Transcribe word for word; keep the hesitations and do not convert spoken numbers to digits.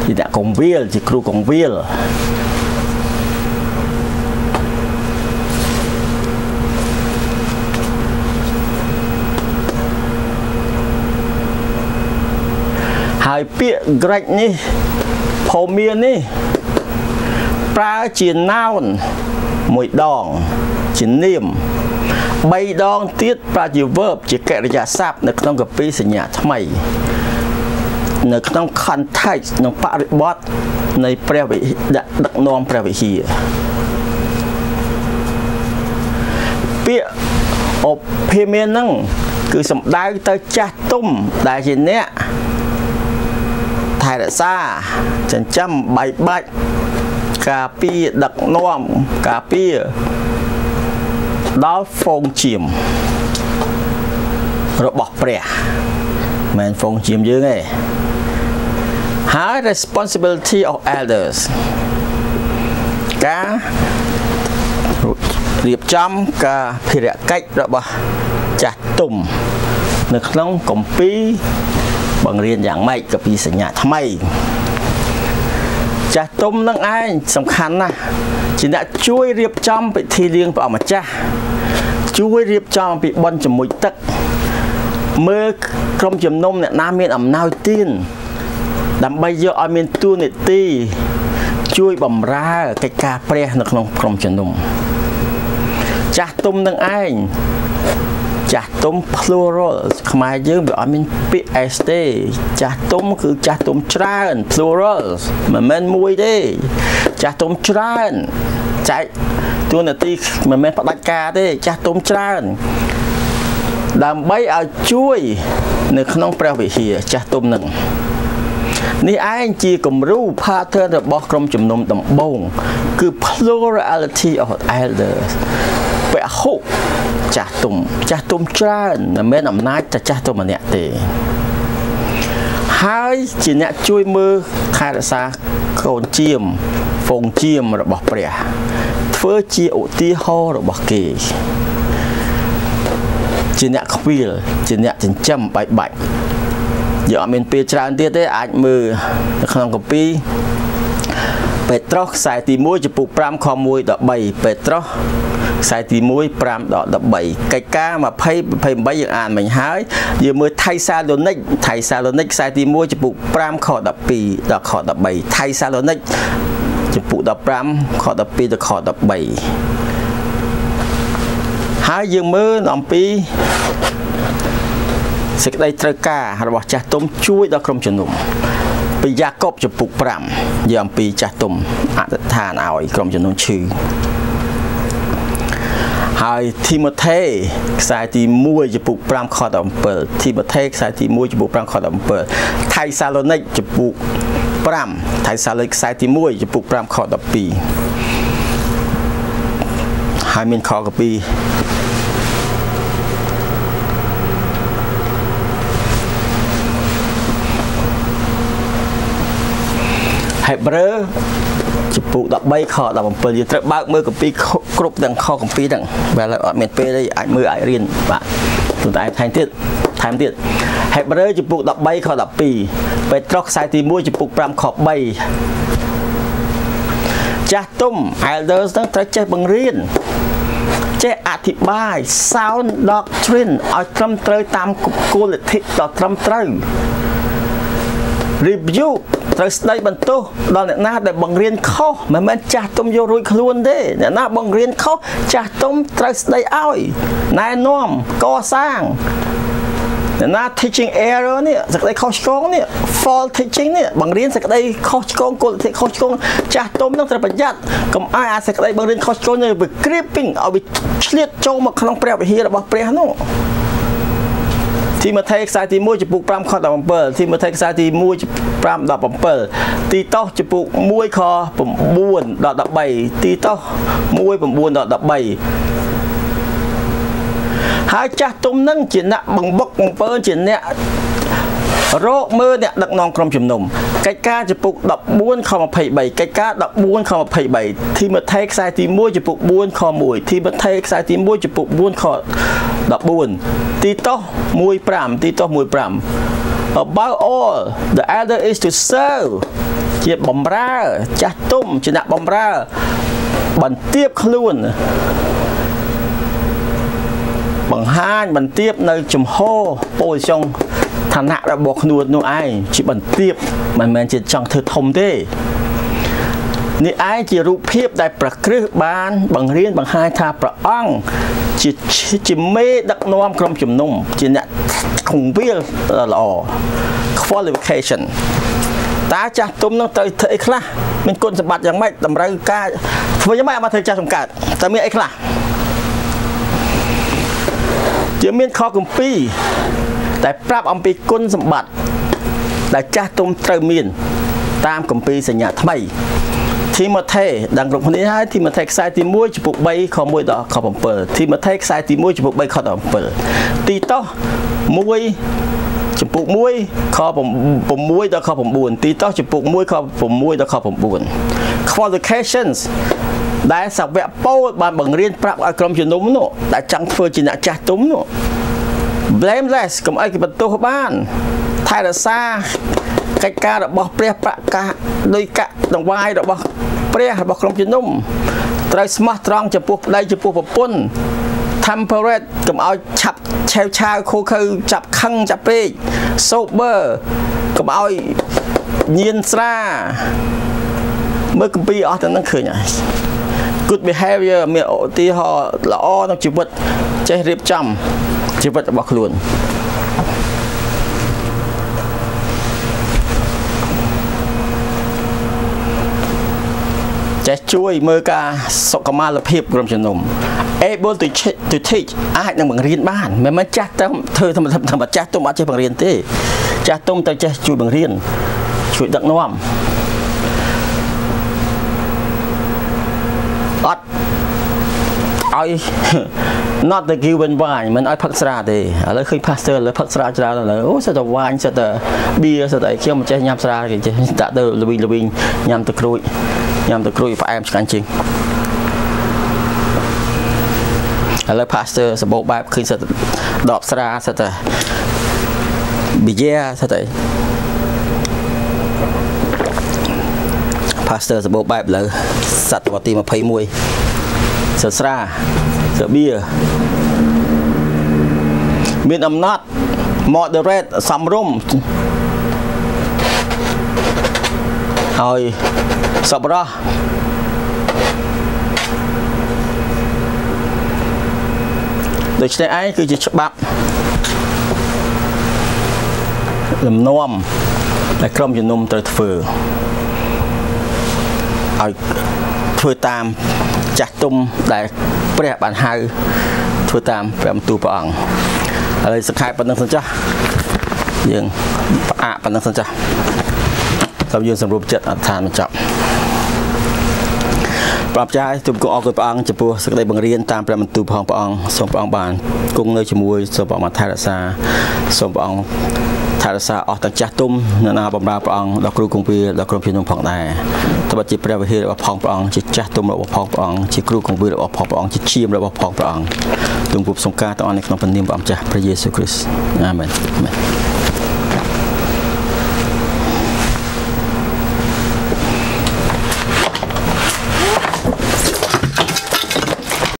ជាអ្នកកងវាលជាគ្រូកងវាលហើយពាក្យ Greg នេះភូមិនេះប្រើជា noun មួយដងជានាមបីដងទៀតប្រើជា verb ជាកិរិយាសព្ទនៅក្នុងកាពីសញ្ញាថ្មីនៅក្នុង context ក្នុងបរិបទនៃព្រះវិដឹកនាំព្រះវិហារពាក្យ opinion ហ្នឹងគឺសំដៅទៅចាស់ទុំដែលជាអ្នកថែរក្សាចិញ្ចឹមបាយបាច់ការពារដឹកនាំការពារដល់ហ្វូងជាមរបស់ព្រះមិនហ្វូងជាមយើងទេហើយ responsibility of elders ការរៀបចំការភារកិច្ចរបស់ចាស់ទុំនៅក្នុងគម្ពីរបង្រៀនយ៉ាងម៉េចកាពីសញ្ញាថ្មីចាស់ទុំនឹងឯងសំខាន់ណាស់ជាអ្នកជួយរៀបចំពិធីលៀងព្រះម្ចាស់ជួយរៀបចំពីបុណ្យជាមួយទឹកមើលក្រុមជំនុំអ្នកណាមានអំណោយទានដើម្បីយកឲ្យមានតួនាទីជួយបម្រើកិច្ចការព្រះនៅក្នុងក្រុមជំនុំចាស់ទុំនឹងឯងចាស់ទុំ plural ខ្មែរយើងវាអត់មានពាក្យ s ទេចាស់ទុំគឺចាស់ទុំច្រើន plural មិនមែនមួយទេចាស់ទុំច្រើនចែកតួនាទីមិនមែនផ្ដាច់ការទេចាស់ទុំច្រើនដើម្បីឲ្យជួយនៅក្នុងព្រះវិហារចាស់ទុំនឹងនេះឯងជាគំរូ pattern របស់ក្រុមជំនុំដំបូងគឺ plurality of elders ពហុចាស់ទុំចាស់ទុំច្រើនមិនមែនអំណាចតែចាស់ទុំម្នាក់ទេហើយជាអ្នកជួយមើលថែរក្សាកូនជាមហ្វូងជាមរបស់ព្រះធ្វើជាឧទាហរណ៍របស់គេជាអ្នកខ្វៀលជាអ្នកចិញ្ចឹមបាយបាច់យើងអត់មានពេលច្រើនទៀតទេអាចមើលនៅក្នុងកាពីពេត្រុសខ្សែទីមួយចំពុក5ខ1ដល់3ពេត្រុសខ្សែទីមួយ 5ដល់13កិច្ចការ20 28យើងអានមិញហើយយើងមើលថៃសាឡូនិកថៃសាឡូនិកខ្សែទីមួយចំពុក5ខ12ដល់ខ13ថៃសាឡូនិកចំពុក15ខ12ដល់ខ13ហើយយើងមើលអំពីសេចក្តីត្រូវការរបស់ចាស់ទុំជួយដល់ក្រុមជំនុំពីយ៉ាកុបចំពុក5យើងអំពីចាស់ទុំអធិដ្ឋានឲ្យក្រុមជំនុំឈឺហើយធីម៉ូថេខ្សែទីមួយចំពុក5ខ17ធីម៉ូថេខ្សែទីមួយចំពុក5ខ17ថៃសាឡូនិកចំពុក5ថៃសាឡូនិកខ្សែទីមួយចំពុក5ខ12ហើយមានខកពីហេព្រើរចំពុក13ខ17យើងត្រូវបើកមើលកាពីគ្រប់ទាំងខកាពីទាំងបើអត់មានពេលទេអាចមើលអាចរៀនបាទទោះតែថែមទៀតថែមទៀតហេព្រើរចំពុក13ខ12ពេត្រុសខ្សែទីមួយចំពុក5ខ3ចាស់ទុំ elders នឹងត្រូវចេះបង្រៀនចេះអធិប្បាយ sound doctrine ឲ្យត្រឹមត្រូវតាមគោលលទ្ធិដ៏ត្រឹមត្រូវ review ត្រូវស្ដីបន្ទោសដល់អ្នកណាដែលបង្រៀនខុសមិនមែនចាស់ទុំយករួចខ្លួនទេអ្នកណាបង្រៀនខុសចាស់ទុំត្រូវស្ដីឲ្យណែនាំកសាងអ្នកណា teaching error នេះសេចក្តីខុសឆ្គងនេះ false teaching នេះបង្រៀនសេចក្តីខុសឆ្គងគោលលទ្ធិខុសឆ្គងចាស់ទុំនឹងត្រូវប្រយ័ត្នកុំឲ្យអាសេចក្តីបង្រៀនខុសឆ្គងនេះវា creeping ឲ្យវាឆ្លៀតចូលមកក្នុងព្រះវិហាររបស់ព្រះនោះទីម៉ូថេខ្សែទីមួយចំពុក5ខ17ទីម៉ូថេខ្សែទីមួយ5ដល់7ទីតោសចំពុក1ខ9ដល់13ទីតោស1 9ដល់13ហើយចាស់ទុំនឹងជាអ្នកបង្បុកបង្ពើជាអ្នករកមើលអ្នកដឹកនាំក្រុមជំនុំកិច្ចការចំពុក14ខ23កិច្ចការ14ខ23ទីម៉ូថេខ្សែទីមួយចំពុក4ខ1ទីម៉ូថេខ្សែទីមួយចំពុក4ខ14ទីតោស15ទីតោស15 Above all the elder is to serve ជាបំរើចាស់ទុំជាអ្នកបំរើបន្ទាបខ្លួនបង្ហាញបន្ទាបនៅចំហពោលចុងឋានៈរបស់ខ្លួននោះឯងជាបន្ទាបមិនមែនជាចង់ធ្វើធំទេនេះឯងជារូបភាពដែលប្រគ្រឹះបានបង្រៀនបង្ហាញថាព្រះអង្គជាជាមេដឹកនាំក្រុមជំនុំជាអ្នកគង្វាលល្អ qualification តើចាស់ទុំនឹងទៅធ្វើអីខ្លះមានគុណសម្បត្តិយ៉ាងម៉េចតម្រូវការធ្វើយ៉ាងម៉េចឲ្យមកធ្វើចាស់ចំកើតតើមានអីខ្លះជាមានខគម្ពីរតែប្រាប់អំពីគុណសម្បត្តិដែលចាស់ទុំត្រូវមានតាមគម្ពីរសញ្ញាថ្មីធីម៉ូថេដឹងគ្រប់គ្នាហើយធីម៉ូថេខ្សែទីមួយចំពោះបីខមួយដល់ខbảyធីម៉ូថេខ្សែទីមួយចំពោះបីខដល់bảyទីតោសមួយចំពោះមួយខ6ដល់ខ9ទីតោសចំពោះមួយខ6ដល់ខ9 qualifications ដែលសាវកពោលបានបង្រៀនប្រាប់ឲ្យក្រុមជំនុំនោះដែលចង់ធ្វើជាអ្នកចាស់ទុំនោះ blameless កុំអីគេបន្ទោសបានថែរក្សាកិច្ចការរបស់ព្រះប្រកាសដោយកដង្វាយរបស់ព្រះរបស់ក្រុមជំនុំត្រូវស្មោះត្រង់ចំពោះប្តីចំពោះប្រពន្ធ temperate កុំឲ្យឆាប់ឆាវឆាវខូខើចាប់ខឹងចាប់ពេក sober កុំឲ្យញៀនស្រាមើលគម្ពីរអស់ទាំងហ្នឹងឃើញហើយ good behavior មានឧទាហរណ៍ល្អក្នុងជីវិតចេះរៀបចំជីវិតរបស់ខ្លួនចេះជួយមើលការសុខុមាលភាពក្រុមជំនុំ able to to teach អាចនឹងបង្រៀនបានមិនមែនចាស់ទៅធ្វើធម្មតាធម្មតាចាស់ទុំអត់ចេះបង្រៀនទេចាស់ទុំទៅចេះជួយបង្រៀនជួយដឹកនាំអត់ឲ្យ not the given wine មិនឲ្យផឹកស្រាទេឥឡូវឃើញ pastor ឥឡូវផឹកស្រាច្រើនឥឡូវអូសិតតែ wine សិតតែ beer សិតតែខ្ញុំមិនចេះញ៉ាំស្រាគេចេះដាក់ទៅល្វីងល្វីងញ៉ាំទឹកក្រូចញ៉ាំទឹកក្រូចផ្អែមឆ្ងាញ់ជាងឥឡូវ pastor សម្បូរបែបឃើញសិតដបស្រាសិតតែ beer សិតតែ pastor សម្បូរបែបឥឡូវសតវត្សទីยี่สิบเอ็ดសិស្រាសិបៀមានអំណត់ moderate សំរុំហើយសប្បុរសដូច្នេះឯងគឺជាច្បាប់លំនាំដែលក្រុមជំនុំត្រូវធ្វើឲ្យធ្វើតាមចាស់ទុំដែលព្រះបានហៅធ្វើតាមព្រះបន្ទូលព្រះអង្គហើយសង្ខេបប៉ុណ្ណឹងសិនចាស់យើងផ្អាកប៉ុណ្ណឹងសិនចាស់សូមយើងសម្រួលចិត្តអធិដ្ឋានបញ្ចប់ប្រាប់ចាស់ទូលគុំអរគុណព្រះអង្គចំពោះសេចក្តីបង្រៀនតាមព្រះបន្ទូលផងព្រះអង្គសូមព្រះអង្គបានគង់នៅជាមួយសូមព្រះអង្គថែរក្សាសូមព្រះអង្គថែរក្សាអស់ទាំងចាស់ទុំអ្នកណាបម្រើព្រះអង្គដល់គ្រូគង្វាលដល់ក្រុមជំនុំផងដែរត្បិតជាព្រះវិហាររបស់ផងព្រះអង្គជាចាស់ទុំរបស់ផងព្រះអង្គជាគ្រូគង្វាលរបស់ផងព្រះអង្គជាជាមរបស់ផងព្រះអង្គទូលគប់សង្ការទាំងអស់នៅក្នុងព្រះនាមព្រះអង្គចាស់ព្រះយេស៊ូវគ្រីស្ទអាមែន